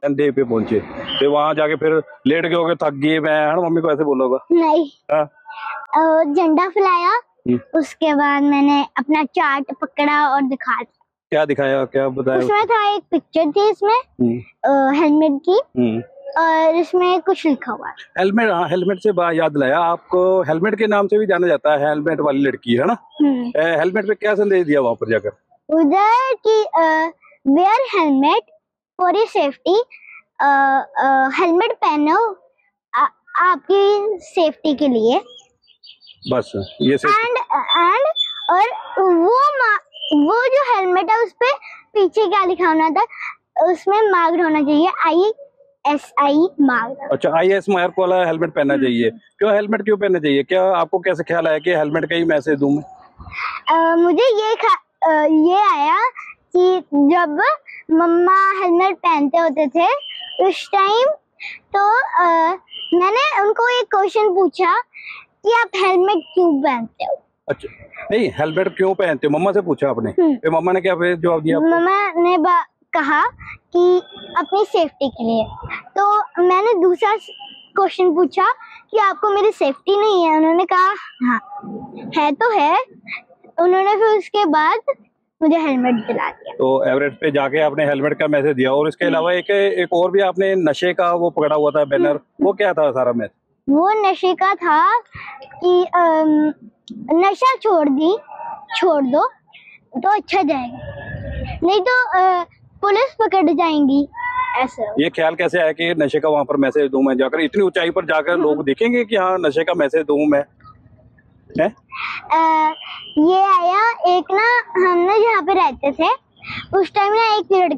Day पे पहुंचे तो वहां जाके फिर लेट गए होगे, थक गए, मैं है ना, मम्मी को ऐसे बोलोगा? नहीं, झंडा फैलाया, उसके बाद मैंने अपना चार्ट पकड़ा और दिखा दिया। क्या दिखाया, क्या बताया? उसमें था एक पिक्चर थी इसमें हेलमेट की, और इसमें कुछ लिखा हुआ है। हेलमेट, हाँ, हेलमेट से याद लाया, आपको हेलमेट के नाम से भी जाना जाता है, हेलमेट वाली लड़की है ना। हेलमेट पे क्या संदेश दिया वहां पर जाकर? उधर की wear helmet for your safety, helmet पहनो आपकी सेफ्टी के लिए, बस ये एंड और वो जो हेलमेट है उस पे पीछे क्या लिखा होना था, उसमें मार्क्ड होना चाहिए ISI मार्क। अच्छा, IS मार्क वाला हेलमेट पहनना चाहिए। क्यों हेलमेट क्यों पहनना चाहिए? क्या आपको कैसे ख्याल आया कि हेलमेट का ही मैसेज दूं मैं? मुझे ये आया कि जब मम्मा हेलमेट पहनते होते थे उस टाइम, तो मैंने उनको एक क्वेश्चन पूछा कि आप हेलमेट क्यों पहनते हो। अच्छा, नहीं, हेलमेट क्यों पहनते हो मम्मा से पूछा आपने? फिर मम्मा ने क्या फिर जवाब दिया? मम्मा ने कहा कि अपनी सेफ्टी के लिए। तो मैंने दूसरा क्वेश्चन पूछा कि आपको मेरी सेफ्टी नहीं है? उन्होंने कहा हाँ है तो है। उन्होंने फिर उसके बाद मुझे हेलमेट दिला दिया। तो एवरेस्ट पे जाके आपने हेलमेट का मैसेज दिया, और इसके अलावा एक और भी आपने नशे का वो पकड़ा हुआ था बैनर, वो क्या था सारा मैसेज? वो नशे का था कि नशा छोड़ दो तो अच्छा जाएगा, नहीं तो पुलिस पकड़ जाएंगी, ऐसा। ये ख्याल कैसे आया कि नशे का वहाँ पर मैसेज दूं मैं जाकर? इतनी ऊंचाई पर जाकर लोग देखेंगे कि हाँ नशे का मैसेज दूं मैं, है? ये आया एक ना, हम ना जहाँ पे रहते थे उस टाइम ना एक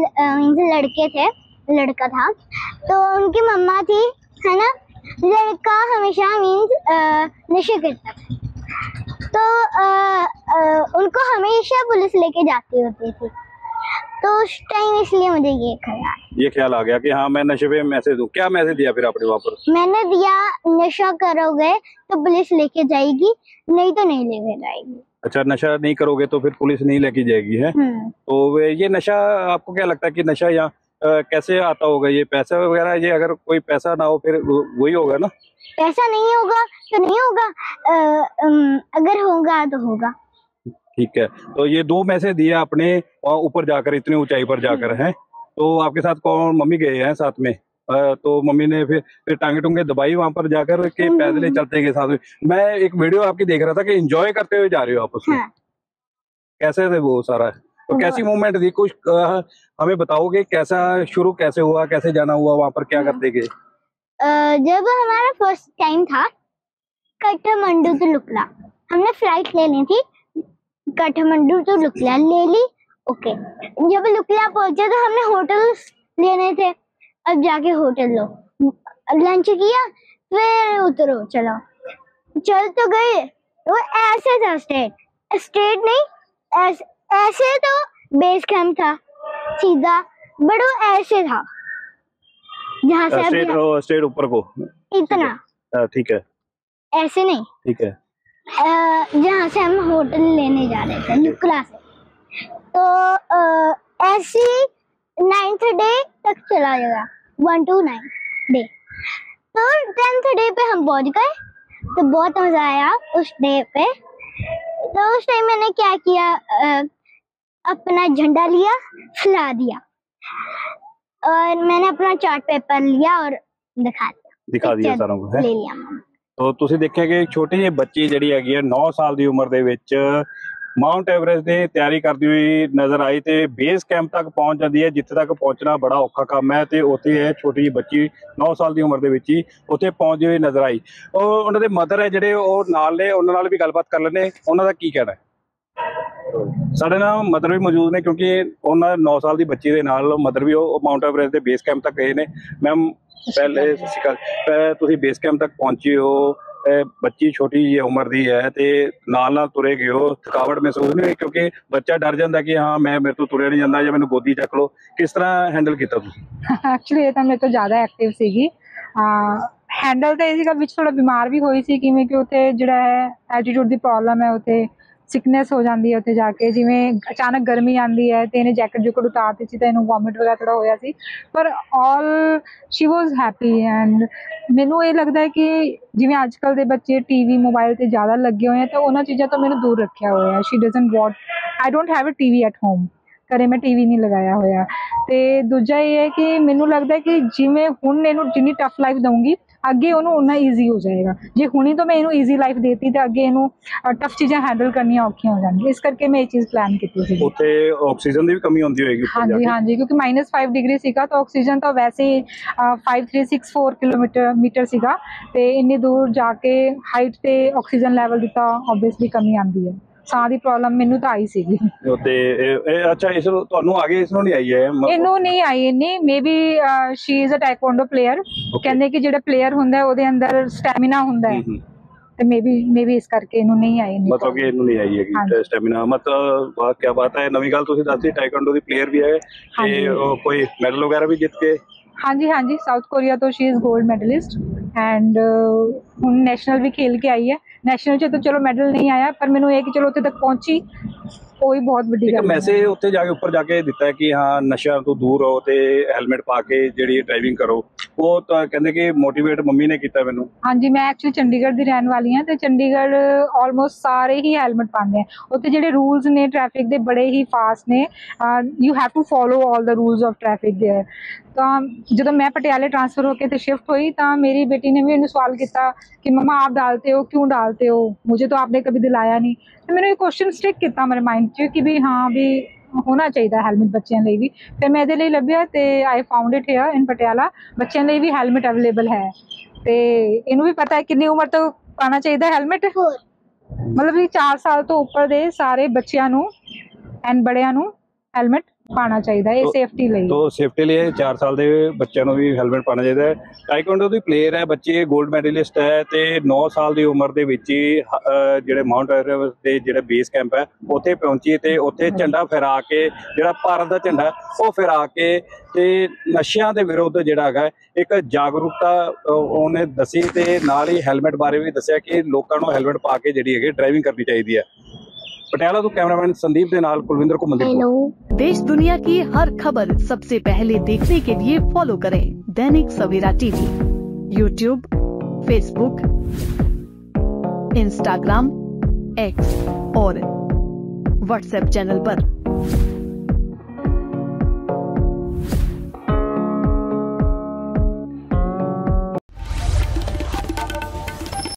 लड़का था, तो उनकी मम्मा थी, है ना, लड़का हमेशा नशे करता था, तो उनको हमेशा पुलिस लेके जाती होती थी, तो उस टाइम इसलिए मुझे ये ख्याल आ गया कि हाँ मैं नशे पे मैसेज दूं। क्या मैसेज दिया फिर आपने वहाँ पर? मैंने दिया, नशा करोगे तो पुलिस लेके जाएगी, नहीं तो नहीं लेके जाएगी। अच्छा, नशा नहीं करोगे तो फिर पुलिस नहीं लेके जाएगी, है? तो ये नशा, आपको क्या लगता है कि नशा यहाँ कैसे आता होगा? ये पैसा वगैरह, ये अगर कोई पैसा ना हो फिर वही होगा ना? पैसा नहीं होगा तो नहीं होगा, अगर होगा तो होगा। ठीक है, तो ये 2 मैसेज दिए आपने ऊपर जाकर, इतनी ऊंचाई पर जाकर, हैं? तो आपके साथ कौन, मम्मी गए हैं साथ में? तो मम्मी ने फिर टांगे टूंगे दबाई वहां पर जाकर के पैदल ही चलते गए साथ में? मैं एक वीडियो आपकी देख रहा था कि एंजॉय करते हुए जा रहे हो आप उसमें। हाँ। कैसे थे वो सारा, तो कैसी मूवमेंट थी? कुछ हमें बताओगे कैसा शुरू कैसे हुआ, कैसे जाना हुआ वहां पर, क्या करते गए? जब हमारा फर्स्ट टाइम था काठमांडू टू लुकला, हमने फ्लाइट लेनी थी, काठमांडू टू लुकला ले ली। ओके, जब लुकला पहुंचे तो हमने होटल लेने थे, अब जाके होटल लो, लंच किया, फिर उतरो, चल तो गए। वो ऐसे था, स्ट्रेट नहीं, ऐसे तो बेस कैंप था सीधा, बट वो ऐसे था जहाँ से स्ट्रेट ऊपर को इतना, ठीक है, ऐसे नहीं, ठीक है, जहाँ से हम होटल लेने जा रहे थे लुकला से। तो ऐसी 9th डे तक चला जाएगा, 1 to 9 डे। तो 10th डे पे हम पहुंच गए, तो बहुत मजा आया उस डे पे। तो उस टाइम मैंने क्या किया, अपना झंडा लिया, फैला दिया, और मैंने अपना चार्ट पेपर लिया और दिखा दिया सारों को, ले लिया। तो ਤੁਸੀਂ ਦੇਖਿਆ ਕਿ ਛੋਟੀ ਜਿਹੀ ਬੱਚੀ ਜਿਹੜੀ ਹੈਗੀ ਹੈ 9 ਸਾਲ ਦੀ ਉਮਰ ਦੇ ਵਿੱਚ ਮਾਊਂਟ ਐਵਰੈਸਟ ਦੀ ਤਿਆਰੀ ਕਰਦੀ ਹੋਈ ਨਜ਼ਰ ਆਈ, ਤੇ ਬੇਸ ਕੈਂਪ ਤੱਕ ਪਹੁੰਚ ਜਾਂਦੀ ਹੈ, ਜਿੱਥੇ ਤੱਕ ਪਹੁੰਚਣਾ ਬੜਾ ਔਖਾ ਕੰਮ ਹੈ, ਤੇ ਉੱਥੇ ਇਹ ਛੋਟੀ ਜਿਹੀ ਬੱਚੀ 9 ਸਾਲ ਦੀ ਉਮਰ ਦੇ ਵਿੱਚ ਹੀ ਉੱਥੇ ਪਹੁੰਚਦੀ ਹੋਈ ਨਜ਼ਰ ਆਈ। ਉਹਨਾਂ ਦੇ ਮਦਰ ਹੈ ਜਿਹੜੇ ਉਹ ਨਾਲ ਨੇ, ਉਹਨਾਂ ਨਾਲ ਵੀ ਗੱਲਬਾਤ ਕਰ ਲੈਂਦੇ, ਉਹਨਾਂ ਦਾ ਕੀ ਕਹਿਣਾ ਹੈ। ਸਾਡੇ ਨਾਲ ਮਦਰ ਵੀ ਮੌਜੂਦ ਨੇ, ਕਿਉਂਕਿ ਉਹਨਾਂ 9 ਸਾਲ ਦੀ ਬੱਚੀ ਦੇ ਨਾਲ ਮਦਰ ਵੀ ਉਹ ਮਾਊਂਟ ਐਵਰੈਸਟ ਦੇ ਬੇਸ ਕੈਂਪ ਤੱਕ ਗਏ ਨੇ। ਮੈਮ ਪਹਿਲੇ ਤੁਸੀਂ ਬੇਸ ਕੈਂਪ ਤੱਕ ਪਹੁੰਚੇ ਹੋ, ਬੱਚੀ ਛੋਟੀ ਜਿਹੀ ਉਮਰ ਦੀ ਹੈ, ਤੇ ਨਾਲ ਤੁਰੇ ਗਏ ਹੋ, ਥਕਾਵਟ ਮਹਿਸੂਸ ਨਹੀਂ ਹੋਈ? ਕਿਉਂਕਿ ਬੱਚਾ ਡਰ ਜਾਂਦਾ ਕਿ ਹਾਂ ਮੇਰੇ ਤੋਂ ਤੁਰਿਆ ਨਹੀਂ ਜਾਂਦਾ, ਜਾਂ ਮੈਨੂੰ ਗੋਦੀ ਚੱਕ ਲਓ, ਕਿਸ ਤਰ੍ਹਾਂ ਹੈਂਡਲ ਕੀਤਾ ਤੁਸੀਂ? ਐਕਚੁਅਲੀ ਇਹ ਤਾਂ ਮੇਰੇ ਤੋਂ ਜ਼ਿਆਦਾ ਐਕਟਿਵ ਸੀਗੀ, ਹੈਂਡਲ ਤਾਂ ਇਹ ਸੀਗਾ, ਵਿੱਚ ਥੋੜਾ ਬਿਮਾਰ ਵੀ ਹੋਈ ਸੀ, ਕਿਵੇਂ ਕਿ ਉੱਥੇ ਜਿਹੜਾ ਹੈ ਐਲਟੀਟਿਊਡ ਦੀ ਪ੍ਰੋਬਲਮ ਹੈ, ਉੱਥੇ ਸਿਕਨੈਸ ਹੋ ਜਾਂਦੀ ਹੈ ਉੱਥੇ ਜਾ ਕੇ, ਜਿਵੇਂ ਅਚਾਨਕ ਗਰਮੀ ਆਉਂਦੀ ਹੈ ਤੇ ਇਹਨੇ ਜੈਕਟ ਜੁਕਟ ਉਤਾਰਤੀ ਸੀ ਤਾਂ ਇਹਨੂੰ ਵੋਮਿਟ ਵਗੈਰਾ ਥੋੜ੍ਹਾ ਹੋਇਆ ਸੀ, ਪਰ all she was happy. And ਮੈਨੂੰ ਇਹ ਲੱਗਦਾ ਹੈ ਕਿ ਜਿਵੇਂ ਅੱਜ ਕੱਲ੍ਹ ਦੇ ਬੱਚੇ ਟੀਵੀ ਮੋਬਾਈਲ ਤੇ ਜ਼ਿਆਦਾ ਲੱਗੇ ਹੋਏ ਆ, ਤਾਂ ਉਹਨਾਂ ਚੀਜ਼ਾਂ ਤੋਂ ਮੈਨੂੰ ਦੂਰ ਰੱਖਿਆ ਹੋਇਆ। She doesn't want, I don't have a TV at home, ਘਰੇ ਮੈਂ ਟੀਵੀ ਨਹੀਂ ਲਗਾਇਆ ਹੋਇਆ। ਤੇ ਦੂਜਾ ਇਹ ਹੈ ਕਿ ਮੈਨੂੰ ਲੱਗਦਾ ਕਿ ਜਿਵੇਂ ਹੁਣ ਇਹਨੂੰ ਜਿੰਨੀ ਟਫ ਲਾਈਫ ਦਊਂਗੀ, ਅੱਗੇ ਉਹਨੂੰ ਉਨਾ ਈਜ਼ੀ ਹੋ ਜਾਏਗਾ। ਜੇ ਹੁਣੀ ਤੋਂ ਮੈਂ ਇਹਨੂੰ ਈਜ਼ੀ ਲਾਈਫ ਦੇਤੀ ਤਾਂ ਅੱਗੇ ਇਹਨੂੰ ਟਫ ਚੀਜ਼ਾਂ ਹੈਂਡਲ ਕਰਨੀਆਂ ਔਖੀਆਂ ਹੋ ਜਾਣਗੀਆਂ। ਇਸ ਕਰਕੇ ਮੈਂ ਇਹ ਚੀਜ਼ ਪਲਾਨ ਕੀਤੀ ਸੀ। ਉੱਥੇ ਆਕਸੀਜਨ ਦੀ ਵੀ ਕਮੀ ਹੁੰਦੀ ਹੋਏਗੀ ਉੱਪਰ ਜਾ ਹਾਂਜੀ ਕੇ? ਹਾਂਜੀ, ਕਿਉਂਕਿ -5 ਡਿਗਰੀ ਸੀਗਾ ਤਾਂ ਆਕਸੀਜਨ ਤਾਂ ਵੈਸੇ ਹੀ 5364 ਕਿਲੋਮੀਟਰ ਸੀਗਾ, ਤੇ ਇੰਨੀ ਦੂਰ ਜਾ ਕੇ ਹਾਈਟ ਤੇ ਆਕਸੀਜਨ ਲੈਵਲ ਦੀ ਤਾਂ ਓਬਵੀਅਸਲੀ ਕਮੀ ਆਉਂਦੀ ਹੈ। ਸਾਹ ਦੀ ਪ੍ਰੋਬਲਮ ਮੈਨੂੰ ਤਾਂ ਆਈ ਸੀਗੀ। ਤੇ ਅੱਛਾ, ਇਸ ਨੂੰ ਤੁਹਾਨੂੰ ਆ ਗਈ, ਇਸ ਨੂੰ ਨਹੀਂ ਆਈ ਹੈ? ਇਹਨੂੰ ਨਹੀਂ ਆਈ ਇੰਨੀ, maybe she is a taekwondo player. ਕਹਿੰਦੇ ਕਿ ਜਿਹੜਾ ਪਲੇਅਰ ਹੁੰਦਾ ਉਹਦੇ ਅੰਦਰ ਸਟੈਮਿਨਾ ਹੁੰਦਾ ਹੈ, ਤੇ ਮੇਬੀ ਇਸ ਕਰਕੇ ਇਹਨੂੰ ਨਹੀਂ ਆਈ। ਮਤਲਬ ਕਿ ਇਹਨੂੰ ਨਹੀਂ ਆਈ ਹੈਗੀ ਸਟੈਮਿਨਾ। ਮਤਲਬ ਵਾਹ, ਕੀ ਬਾਤ ਹੈ, ਨਵੀਂ ਗੱਲ ਤੁਸੀਂ ਦੱਸੀ। ਟਾਈਕਵਾਂਡੋ ਦੀ ਪਲੇਅਰ ਵੀ ਹੈ ਤੇ ਕੋਈ ਮੈਡਲ ਵਗੈਰਾ ਵੀ ਜਿੱਤ ਕੇ? ਹਾਂਜੀ ਹਾਂਜੀ, ਸਾਊਥ ਕੋਰੀਆ ਤੋਂ she is gold medallist, and ਹੁਣ ਨੈਸ਼ਨਲ ਵੀ ਖੇਲ ਕੇ ਆਈ ਹੈ। ਨੈਸ਼ਨਲ 'ਚ ਤਾਂ ਚਲੋ ਮੈਡਲ ਨਹੀਂ ਆਇਆ, ਪਰ ਮੈਨੂੰ ਇਹ ਕਿ ਚਲੋ ਉੱਥੇ ਤੱਕ ਪਹੁੰਚੀ, ਉਹ ਹੀ ਬਹੁਤ ਵੱਡੀ ਗੱਲ ਹੈ। ਮੈਸੇਜ ਉੱਥੇ ਜਾ ਕੇ ਉੱਪਰ ਜਾ ਕੇ ਦਿੱਤਾ ਕਿ ਹਾਂ ਨਸ਼ਿਆਂ ਤੋਂ ਦੂਰ ਰਹੋ ਤੇ ਹੈਲਮਟ ਪਾ ਕੇ ਜਿਹੜੀ ਡਰਾਈਵਿੰਗ ਕਰੋ। ਉਹ ਤਾਂ ਕਹਿੰਦੇ ਕਿ ਮੋਟੀਵੇਟ ਮੰਮੀ ਨੇ ਕੀਤਾ ਮੈਨੂੰ। ਹਾਂਜੀ, ਮੈਂ ਐਕਚੁਅਲੀ ਚੰਡੀਗੜ੍ਹ ਦੀ ਰਹਿਣ ਵਾਲੀ ਹਾਂ, ਤੇ ਚੰਡੀਗੜ੍ਹ ਆਲਮੋਸਟ ਸਾਰੇ ਹੀ ਹੈਲਮਟ ਪਾਉਂਦੇ ਆ। ਉੱਥੇ ਜਿਹੜੇ ਰੂਲਸ ਨੇ ਟ੍ਰੈਫਿਕ ਦੇ ਬੜੇ ਹੀ ਫਾਸਟ ਨੇ, you have to follow all the rules of traffic there. ਤਾਂ ਜਦੋਂ ਮੈਂ ਪਟਿਆਲੇ ਟ੍ਰਾਂਸਫਰ ਹੋ ਕੇ ਤੇ ਸ਼ਿਫਟ हुई, ਤਾਂ ਮੇਰੀ बेटी ने भी मैंने सवाल किया कि मम्मा आप डालते हो, क्यों डालते हो, मुझे तो आपने कभी दिलाया नहीं। तो मैंने ये क्वेश्चन स्टिक किया मेरे माइंड 'ਚ कि भी हाँ भी होना चाहिए हैलमेट बच्चों ਲਈ भी। फिर मैं ਇਹਦੇ ਲਈ ਲੱਭਿਆ ਤੇ I found it here in Patiala. ਬੱਚਿਆਂ ਲਈ ਵੀ ਹੈਲਮਟ ਅਵੇਲੇਬਲ ਹੈ, ਤੇ ਇਹਨੂੰ ਵੀ ਪਤਾ ਹੈ ਕਿੰਨੀ ਉਮਰ ਤੋਂ ਪਾਉਣਾ ਚਾਹੀਦਾ ਹੈਲਮਟ। ਮਤਲਬ ਕਿ 4 ਸਾਲ ਤੋਂ ਉੱਪਰ ਦੇ ਸਾਰੇ ਬੱਚਿਆਂ ਨੂੰ ਐਂਡ ਬੜਿਆਂ ਨੂੰ ਹੈਲਮਟ ਪਾਉਣਾ ਚਾਹੀਦਾ ਹੈ, ਸੇਫਟੀ ਲਈ। तो सेफ्टी लिए 4 साल ਦੇ ਬੱਚਿਆਂ ਨੂੰ ਵੀ ਹੈਲਮਟ ਪਾਉਣਾ ਚਾਹੀਦਾ ਹੈ। ਟਾਈਕਵਾਂਡੋ ਦੀ ਪਲੇਅਰ ਹੈ ਬੱਚੀ, ਗੋਲਡ ਮੈਡਲਿਸਟ ਹੈ, ਤੇ 9 ਸਾਲ ਦੀ ਉਮਰ ਦੇ ਵਿੱਚ ਹੀ ਜਿਹੜੇ ਮਾਊਂਟ ਐਵਰੈਸਟ ਦੇ ਜਿਹੜੇ ਬੇਸ ਕੈਂਪ ਹੈ ਉੱਥੇ ਪਹੁੰਚੀ, ਤੇ ਉੱਥੇ ਝੰਡਾ ਫਹਿਰਾ ਕੇ, ਜਿਹੜਾ ਭਾਰਤ ਦਾ ਝੰਡਾ ਉਹ ਫਹਿਰਾ ਕੇ, ਤੇ ਨਸ਼ਿਆਂ ਦੇ ਵਿਰੁੱਧ ਜਿਹੜਾ ਹੈਗਾ ਇੱਕ ਜਾਗਰੂਕਤਾ ਉਹਨੇ ਦੱਸੀ, ਤੇ ਨਾਲ ਹੀ ਹੈਲਮਟ ਬਾਰੇ ਵੀ ਦੱਸਿਆ ਕਿ ਲੋਕਾਂ ਨੂੰ ਹੈਲਮਟ ਪਾ ਕੇ ਜਿਹੜੀ ਹੈਗੀ ਡਰਾਈਵਿੰਗ ਕਰਨੀ ਚਾਹੀਦੀ ਹੈ। पटियाला तो कैमरामैन संदीप के नाल कुलविंदर को मंदिर। देश दुनिया की हर खबर सबसे पहले देखने के लिए फॉलो करें Dainik Savera TV, YouTube, Facebook, Instagram, X और व्हाट्सएप चैनल पर।